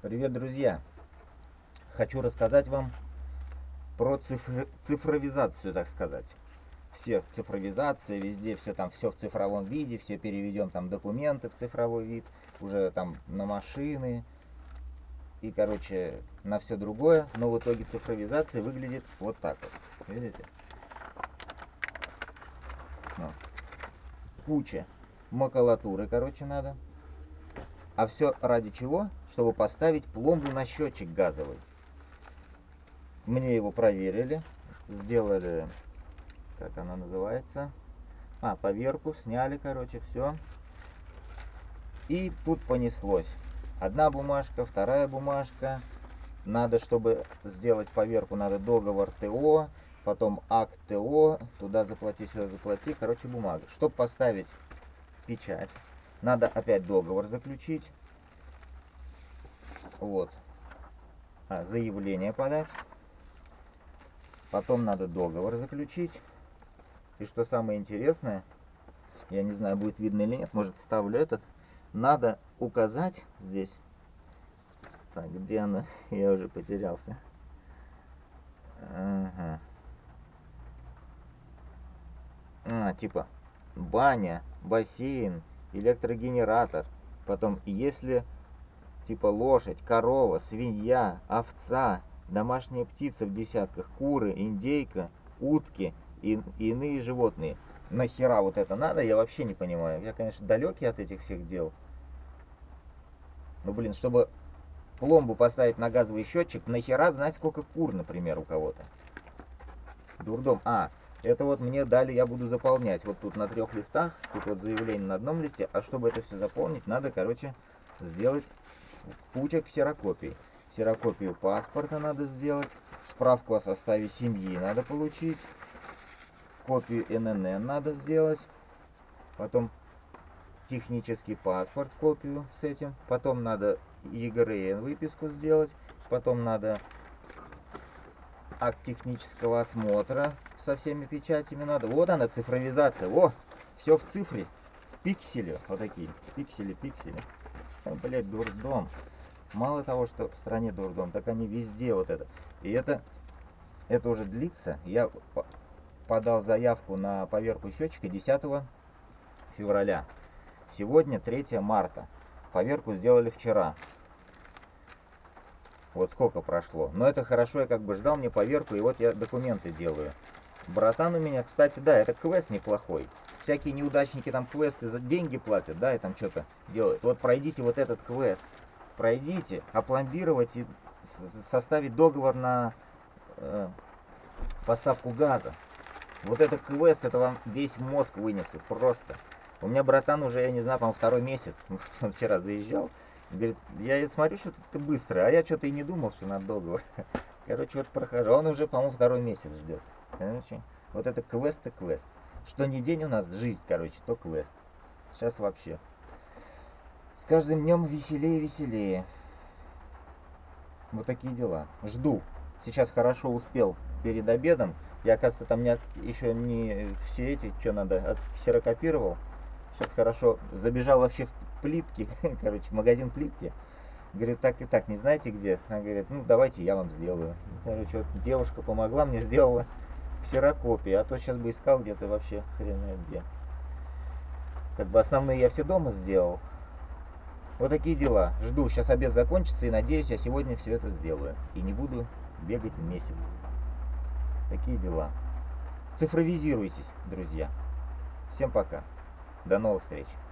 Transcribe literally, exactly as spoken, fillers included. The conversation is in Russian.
Привет, друзья! Хочу рассказать вам про цифр... цифровизацию, так сказать. Все цифровизация, везде все там, все в цифровом виде, все переведем там документы в цифровой вид, уже там на машины и, короче, на все другое. Но в итоге цифровизация выглядит вот так вот. Видите? Ну, куча макулатуры, короче, надо. А все ради чего? Чтобы поставить пломбу на счетчик газовый. Мне его проверили, сделали, как она называется, а, поверку, сняли, короче, все. И тут понеслось. Одна бумажка, вторая бумажка. Надо, чтобы сделать поверку, надо договор ТО, потом акт ТО, туда заплати, сюда заплати, короче, бумага. Чтобы поставить печать, надо опять договор заключить. Вот. А, заявление подать. Потом надо договор заключить. И что самое интересное, я не знаю, будет видно или нет, может ставлю этот, надо указать здесь, так, где она, я уже потерялся, ага. А, типа, баня, бассейн, электрогенератор, потом, если, типа, лошадь, корова, свинья, овца, домашняя птица в десятках, куры, индейка, утки и, и иные животные. Нахера вот это надо, я вообще не понимаю. Я, конечно, далекий от этих всех дел. Ну, блин, чтобы пломбу поставить на газовый счетчик, нахера знать, сколько кур, например, у кого-то. Дурдом. А, это вот мне дали, я буду заполнять. Вот тут на трех листах, тут вот заявление на одном листе. А чтобы это все заполнить, надо, короче, сделать куча ксерокопий. Ксерокопию паспорта надо сделать, справку о составе семьи надо получить, копию эн эн эн надо сделать, потом технический паспорт, копию с этим, потом надо е гэ эр эн выписку сделать, потом надо акт технического осмотра со всеми печатями надо. Вот она, цифровизация. О, все в цифре. Пиксели, вот такие. Пиксели, пиксели. Ой, блядь, дурдом. Мало того, что в стране дурдом, так они везде вот это. И это, это уже длится. Я подал заявку на поверку счетчика десятого февраля. Сегодня третье марта. Поверку сделали вчера. Вот сколько прошло. Но это хорошо, я как бы ждал мне поверку, и вот я документы делаю. Братан у меня, кстати, да, это квест неплохой. Всякие неудачники там квесты за деньги платят, да, и там что-то делают. Вот пройдите вот этот квест. Пройдите, опломбировать и составить договор на э, поставку газа. Вот этот квест, это вам весь мозг вынесет просто. У меня братан уже, я не знаю, по-моему, второй месяц, он вчера заезжал. Говорит, я смотрю, что ты быстрый, а я что-то и не думал, что надо договор. Короче, вот прохожу. Он уже, по-моему, второй месяц ждет. Короче, вот это квест и квест. Что ни день у нас жизнь, короче, то квест. Сейчас вообще. С каждым днем веселее и веселее. Вот такие дела. Жду. Сейчас хорошо успел перед обедом. Я, оказывается, там не, еще не все эти, что надо, отксерокопировал. Сейчас хорошо. Забежал вообще в плитки. Короче, в магазин плитки. Говорит, так и так, не знаете где? Она говорит, ну давайте я вам сделаю. Короче, вот девушка помогла мне, сделала ксерокопию. А то сейчас бы искал где-то вообще хрен знает где. Как бы основные я все дома сделал. Вот такие дела. Жду, сейчас обед закончится, и надеюсь, я сегодня все это сделаю. И не буду бегать месяц. Такие дела. Цифровизируйтесь, друзья. Всем пока. До новых встреч.